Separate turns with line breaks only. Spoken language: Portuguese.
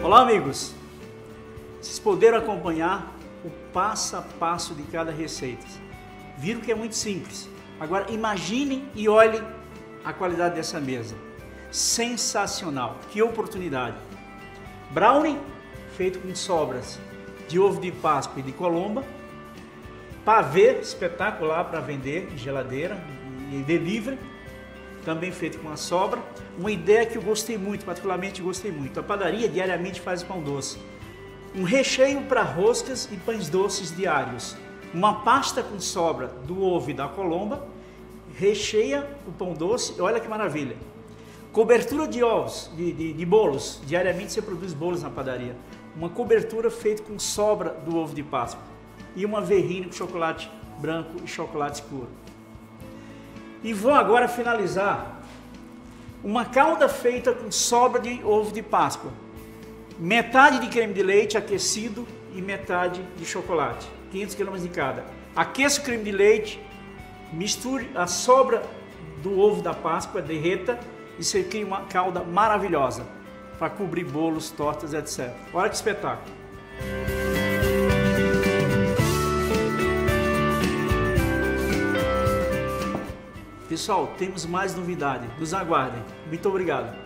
Olá, amigos! Vocês puderam acompanhar o passo a passo de cada receita. Viram que é muito simples. Agora imaginem e olhem a qualidade dessa mesa. Sensacional! Que oportunidade! Brownie feito com sobras de ovo de Páscoa e de Colomba. Pavê espetacular para vender em geladeira e delivery. Também feito com a sobra. Uma ideia que eu gostei muito, particularmente gostei muito. A padaria diariamente faz pão doce. Um recheio para roscas e pães doces diários. Uma pasta com sobra do ovo e da colomba. Recheia o pão doce, olha que maravilha. Cobertura de ovos, de bolos. Diariamente você produz bolos na padaria. Uma cobertura feita com sobra do ovo de Páscoa. E uma verrine com chocolate branco e chocolate escuro. E vou agora finalizar uma calda feita com sobra de ovo de Páscoa. Metade de creme de leite aquecido e metade de chocolate. 500 kg de cada. Aqueça o creme de leite, misture a sobra do ovo da Páscoa, derreta e você cria uma calda maravilhosa para cobrir bolos, tortas, etc. Olha que espetáculo! Pessoal, temos mais novidade. Nos aguardem. Muito obrigado.